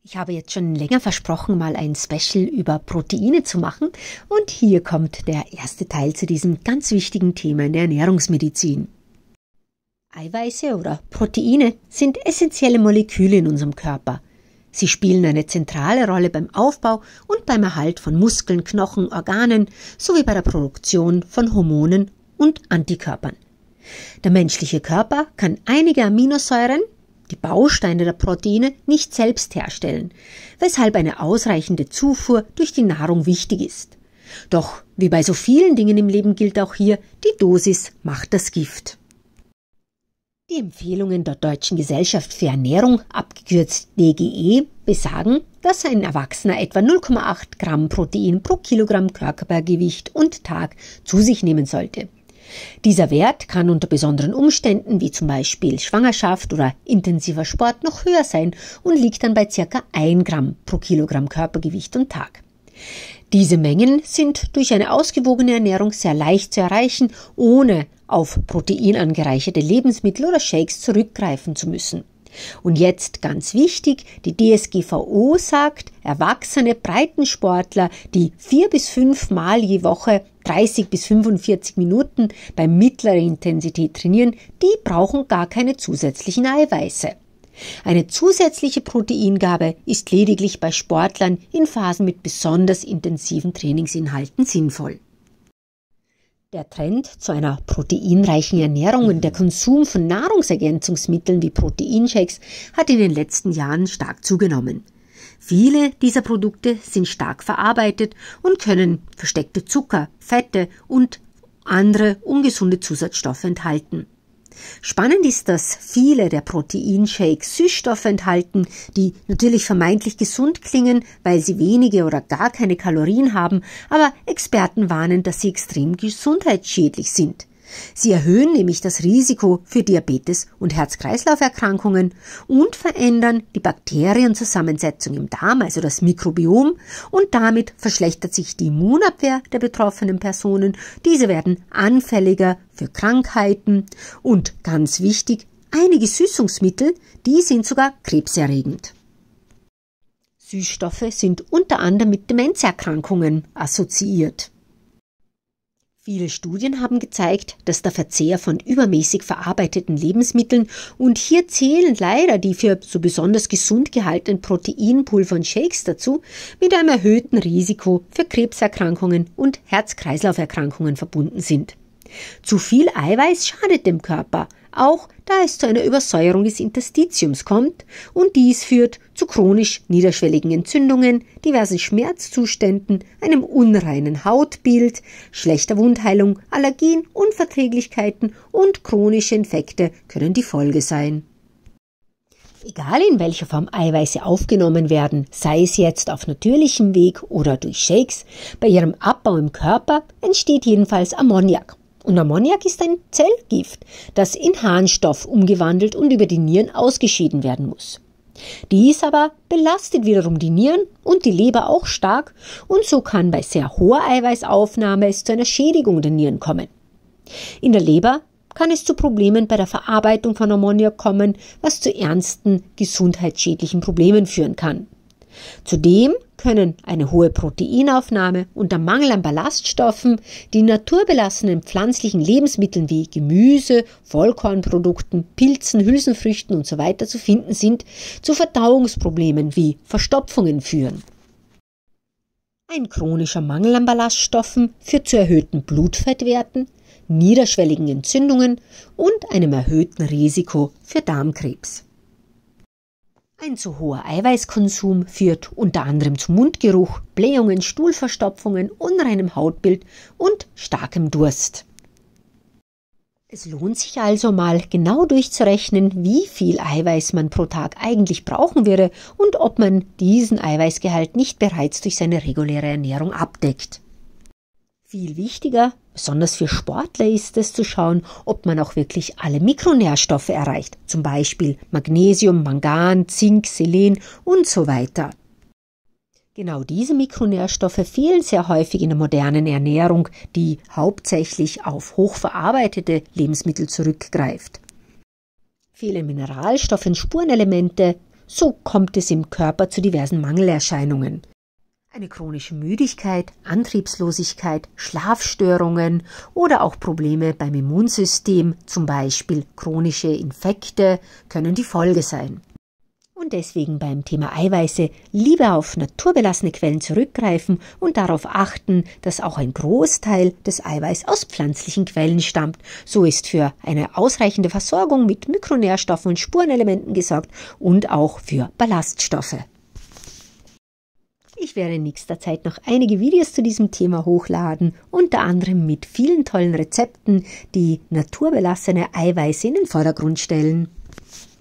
Ich habe jetzt schon länger versprochen, mal ein Special über Proteine zu machen, und hier kommt der erste Teil zu diesem ganz wichtigen Thema in der Ernährungsmedizin. Eiweiße oder Proteine sind essentielle Moleküle in unserem Körper. Sie spielen eine zentrale Rolle beim Aufbau und beim Erhalt von Muskeln, Knochen, Organen sowie bei der Produktion von Hormonen und Antikörpern. Der menschliche Körper kann einige Aminosäuren, die Bausteine der Proteine, nicht selbst herstellen, weshalb eine ausreichende Zufuhr durch die Nahrung wichtig ist. Doch wie bei so vielen Dingen im Leben gilt auch hier, die Dosis macht das Gift. Die Empfehlungen der Deutschen Gesellschaft für Ernährung, abgekürzt DGE, besagen, dass ein Erwachsener etwa 0,8 Gramm Protein pro Kilogramm Körpergewicht und Tag zu sich nehmen sollte. Dieser Wert kann unter besonderen Umständen, wie zum Beispiel Schwangerschaft oder intensiver Sport, noch höher sein und liegt dann bei ca. 1 Gramm pro Kilogramm Körpergewicht und Tag. Diese Mengen sind durch eine ausgewogene Ernährung sehr leicht zu erreichen, ohne auf Protein angereicherte Lebensmittel oder Shakes zurückgreifen zu müssen. Und jetzt ganz wichtig, die DSGVO sagt, erwachsene Breitensportler, die 4 bis 5 Mal je Woche 30 bis 45 Minuten bei mittlerer Intensität trainieren, die brauchen gar keine zusätzlichen Eiweiße. Eine zusätzliche Proteingabe ist lediglich bei Sportlern in Phasen mit besonders intensiven Trainingsinhalten sinnvoll. Der Trend zu einer proteinreichen Ernährung und der Konsum von Nahrungsergänzungsmitteln wie Proteinshakes hat in den letzten Jahren stark zugenommen. Viele dieser Produkte sind stark verarbeitet und können versteckte Zucker, Fette und andere ungesunde Zusatzstoffe enthalten. Spannend ist, dass viele der Proteinshakes Süßstoffe enthalten, die natürlich vermeintlich gesund klingen, weil sie wenige oder gar keine Kalorien haben, aber Experten warnen, dass sie extrem gesundheitsschädlich sind. Sie erhöhen nämlich das Risiko für Diabetes und Herz-Kreislauf-Erkrankungen und verändern die Bakterienzusammensetzung im Darm, also das Mikrobiom, und damit verschlechtert sich die Immunabwehr der betroffenen Personen. Diese werden anfälliger für Krankheiten und, ganz wichtig, einige Süßungsmittel, die sind sogar krebserregend. Süßstoffe sind unter anderem mit Demenzerkrankungen assoziiert. Viele Studien haben gezeigt, dass der Verzehr von übermäßig verarbeiteten Lebensmitteln, und hier zählen leider die für so besonders gesund gehaltenen Proteinpulver und Shakes dazu, mit einem erhöhten Risiko für Krebserkrankungen und Herz-Kreislauf-Erkrankungen verbunden sind. Zu viel Eiweiß schadet dem Körper, auch da es zu einer Übersäuerung des Interstitiums kommt, und dies führt zu chronisch niederschwelligen Entzündungen, diversen Schmerzzuständen, einem unreinen Hautbild, schlechter Wundheilung, Allergien, Unverträglichkeiten und chronische Infekte können die Folge sein. Egal in welcher Form Eiweiße aufgenommen werden, sei es jetzt auf natürlichem Weg oder durch Shakes, bei ihrem Abbau im Körper entsteht jedenfalls Ammoniak. Und Ammoniak ist ein Zellgift, das in Harnstoff umgewandelt und über die Nieren ausgeschieden werden muss. Dies aber belastet wiederum die Nieren und die Leber auch stark, und so kann bei sehr hoher Eiweißaufnahme es zu einer Schädigung der Nieren kommen. In der Leber kann es zu Problemen bei der Verarbeitung von Ammoniak kommen, was zu ernsten gesundheitsschädlichen Problemen führen kann. Zudem können eine hohe Proteinaufnahme und der Mangel an Ballaststoffen, die in naturbelassenen pflanzlichen Lebensmitteln wie Gemüse, Vollkornprodukten, Pilzen, Hülsenfrüchten usw. zu finden sind, zu Verdauungsproblemen wie Verstopfungen führen. Ein chronischer Mangel an Ballaststoffen führt zu erhöhten Blutfettwerten, niederschwelligen Entzündungen und einem erhöhten Risiko für Darmkrebs. Ein zu hoher Eiweißkonsum führt unter anderem zu Mundgeruch, Blähungen, Stuhlverstopfungen, unreinem Hautbild und starkem Durst. Es lohnt sich also mal genau durchzurechnen, wie viel Eiweiß man pro Tag eigentlich brauchen würde und ob man diesen Eiweißgehalt nicht bereits durch seine reguläre Ernährung abdeckt. Viel wichtiger, besonders für Sportler, ist es zu schauen, ob man auch wirklich alle Mikronährstoffe erreicht, zum Beispiel Magnesium, Mangan, Zink, Selen und so weiter. Genau diese Mikronährstoffe fehlen sehr häufig in der modernen Ernährung, die hauptsächlich auf hochverarbeitete Lebensmittel zurückgreift. Fehlen Mineralstoffe und Spurenelemente, So kommt es im Körper zu diversen Mangelerscheinungen. Eine chronische Müdigkeit, Antriebslosigkeit, Schlafstörungen oder auch Probleme beim Immunsystem, zum Beispiel chronische Infekte, können die Folge sein. Und deswegen beim Thema Eiweiße lieber auf naturbelassene Quellen zurückgreifen und darauf achten, dass auch ein Großteil des Eiweiß aus pflanzlichen Quellen stammt. So ist für eine ausreichende Versorgung mit Mikronährstoffen und Spurenelementen gesorgt und auch für Ballaststoffe. Ich werde in nächster Zeit noch einige Videos zu diesem Thema hochladen, unter anderem mit vielen tollen Rezepten, die naturbelassene Eiweiße in den Vordergrund stellen.